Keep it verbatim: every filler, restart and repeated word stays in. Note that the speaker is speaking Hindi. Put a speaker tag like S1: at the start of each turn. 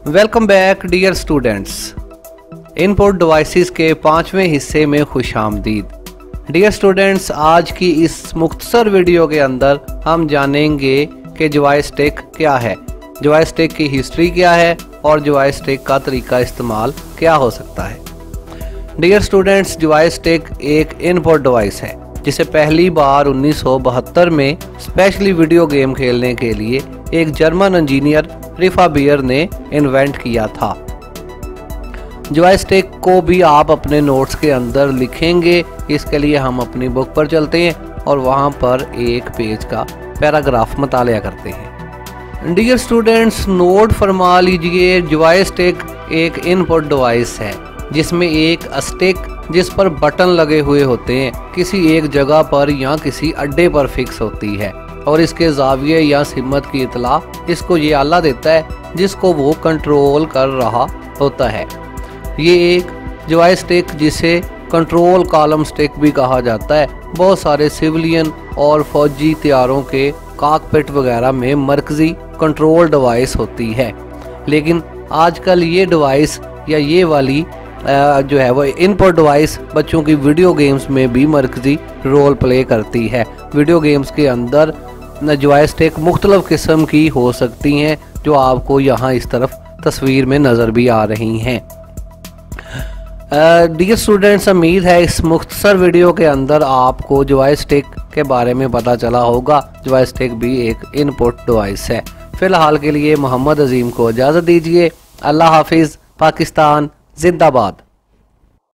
S1: Welcome back dear students. Input devices के पांचवें हिस्से में खुशामदीद। डियर स्टूडेंट्स, आज की इस मुख्तसर वीडियो के अंदर हम जानेंगे कि जॉयस्टिक क्या है, जॉयस्टिक की हिस्ट्री क्या है और जॉयस्टिक का तरीका इस्तेमाल क्या हो सकता है। डियर स्टूडेंट्स, जॉयस्टिक एक इनपुट डिवाइस है जिसे पहली बार उन्नीस सौ बहत्तर में स्पेशली वीडियो गेम खेलने के लिए एक जर्मन इंजीनियर रिफा बियर ने इन्वेंट किया था। जॉयस्टिक को भी आप अपने नोट्स के अंदर लिखेंगे। इसके लिए हम अपनी बुक पर चलते हैं और वहां पर एक पेज का पैराग्राफ मुतालिया करते हैं। डियर स्टूडेंट्स, नोट फरमा लीजिए, जॉयस्टिक एक इनपुट डिवाइस है जिसमें एक स्टिक जिस पर बटन लगे हुए होते हैं किसी एक जगह पर या किसी अड्डे पर फिक्स होती है और इसके जाविये या सिमत की इतला इसको ये आला देता है जिसको वो कंट्रोल कर रहा होता है। ये एक जॉयस्टिक जिसे कंट्रोल कॉलम स्टिक भी कहा जाता है, बहुत सारे सिविलियन और फौजी तैयारों के कॉकपिट वगैरह में मरकजी कंट्रोल डिवाइस होती है। लेकिन आजकल ये डिवाइस या ये वाली जो है वो इनपुट डिवाइस बच्चों की वीडियो गेम्स में भी मरकजी रोल प्ले करती है। वीडियो गेम्स के अंदर जॉयस्टिक मुख्तलिफ किस्म की हो सकती हैं जो आपको यहाँ इस तरफ तस्वीर में नज़र भी आ रही हैं। डियर स्टूडेंट्स, उम्मीद है इस मुख्तसर वीडियो के अंदर आपको जॉयस्टिक के बारे में पता चला होगा। जॉयस्टिक भी एक इनपुट डिवाइस है। फ़िलहाल के लिए मोहम्मद अजीम को इजाज़त दीजिए। अल्लाह हाफिज़। पाकिस्तान जिंदाबाद।